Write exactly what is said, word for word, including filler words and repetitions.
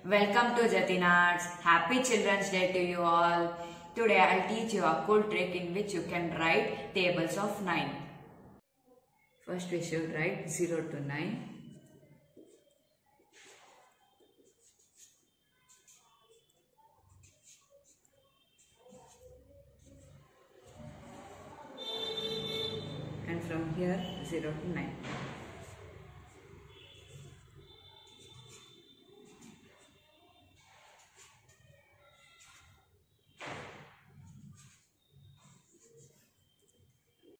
Welcome to Jatin Arts. Happy Children's Day to you all. Today I'll teach you a cool trick in which you can write tables of nine. First we should write zero to nine. And from here zero to nine.